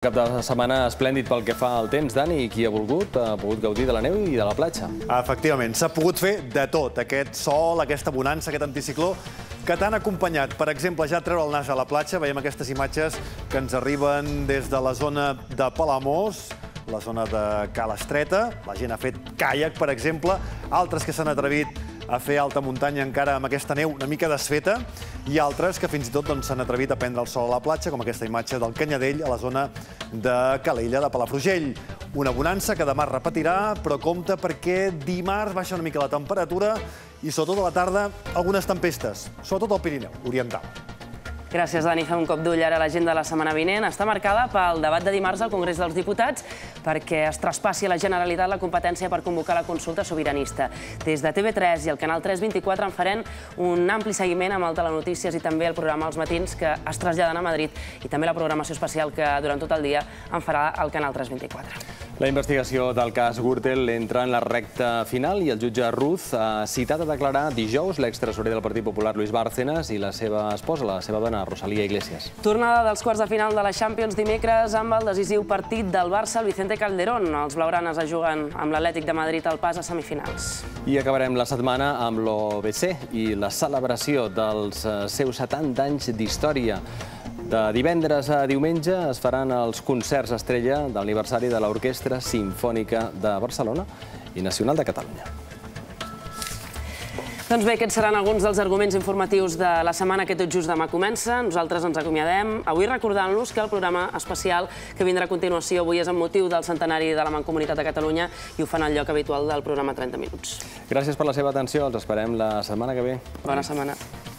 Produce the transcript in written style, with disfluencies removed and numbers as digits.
Cap de setmana esplèndid pel que fa al temps, Dani, i qui ha pogut gaudir de la neu i de la platja. Efectivament, s'ha pogut fer de tot. Aquest sol, aquesta bonança, aquest anticicló, que t'han acompanyat, per exemple, ja a treure el nas a la platja. Veiem aquestes imatges que ens arriben des de la zona de Palamós, la zona de Cala Estreta. La gent ha fet caiac, per exemple. Altres que s'han atrevit a fer alta muntanya encara amb aquesta neu una mica desfeta, i altres que fins i tot s'han atrevit a prendre el sol a la platja, com aquesta imatge del Canyadell a la zona de Calella de Palafrugell. Una bonança que demà es repetirà, però compte perquè dimarts baixa una mica la temperatura i sobretot a la tarda algunes tempestes, sobretot al Pirineu oriental. Gràcies, Dani. Fem un cop d'ull ara a l'agenda de la setmana vinent. Està marcada pel debat de dimarts al Congrés dels Diputats perquè es traspassi a la Generalitat la competència per convocar la consulta sobiranista. Des de TV3 i el canal 324 en farem un ampli seguiment amb el Telenotícies i també el programa Els Matins, que es traslladen a Madrid, i també la programació especial que durant tot el dia en farà el canal 324. La investigació del cas Gürtel entra en la recta final i el jutge Ruz ha citat a declarar dijous l'extresorer del Partit Popular Luis Bárcenas i la seva esposa, la seva dona, Rosalía Iglesias. Tornada dels quarts de final de la Champions dimecres amb el decisiu partit del Barça al Vicente Calderón. Els blaugranes es juguen amb l'Atlètic de Madrid al pas a semifinals. I acabarem la setmana amb l'OBC i la celebració dels seus 70 anys d'història. De divendres a diumenge es faran els concerts estrella de l'aniversari de l'Orquestra Simfònica de Barcelona i Nacional de Catalunya. Doncs bé, aquests seran alguns dels arguments informatius de la setmana que tot just demà comença. Nosaltres ens acomiadem, avui recordant-los que el programa especial que vindrà a continuació avui és amb motiu del centenari de la Mancomunitat de Catalunya i ho fan al lloc habitual del programa 30 minuts. Gràcies per la seva atenció, els esperem la setmana que ve. Bona setmana.